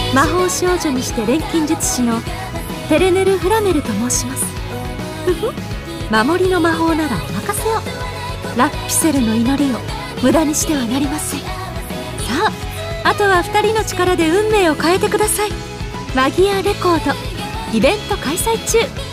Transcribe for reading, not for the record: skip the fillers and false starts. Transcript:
魔法少女にして錬金術師のテレネル・フラメルと申します。ふふ、守りの魔法ならお任せを。ラピセルの祈りを無駄にしてはなりません。さあ、あとは2人の力で運命を変えてください。マギアレコードイベント開催中。